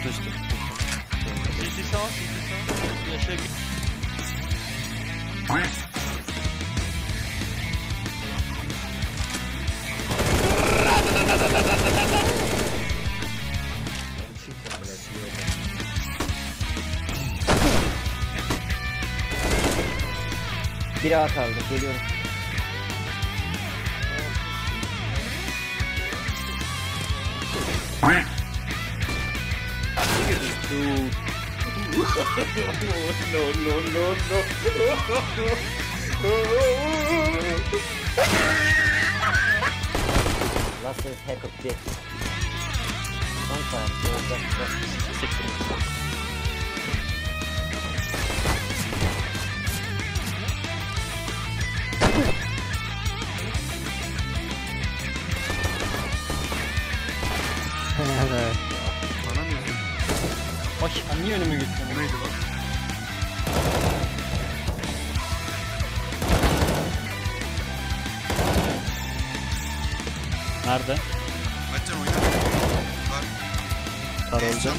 üstü. CC sağ, CC sağ. Yaşa git. Bir A kaldı. Geliyorum. Last is hack of this. One time. Bana mı yazıyor? Bak niye önüme gittin? O neydi lan? Nerede? Açcan oyna. Var. Karolcan.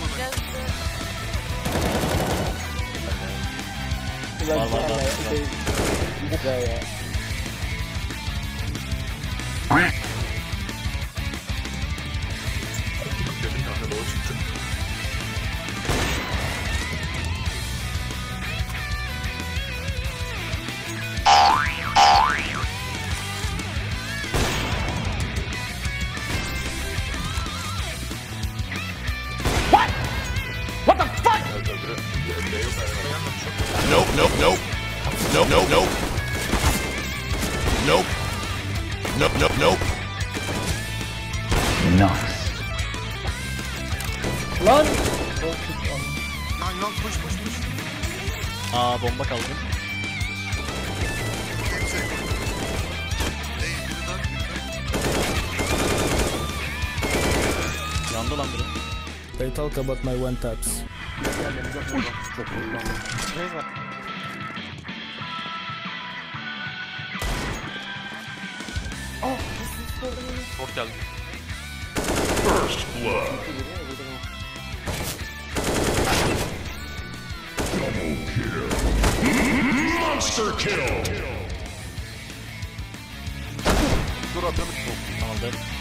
Var. Dedim kanka doğru çıktı. Nope, nope, nope. Nope, nope, nope. Nope. Nope, nope, nope. Nice. Lan! Lan push. Aa bomba kaldı. Hepsi. Değil biri daha. Yandı lan biri. They talk about my one taps. Short geldi. First blood. Monster kill. Dur atlamış. Aldı.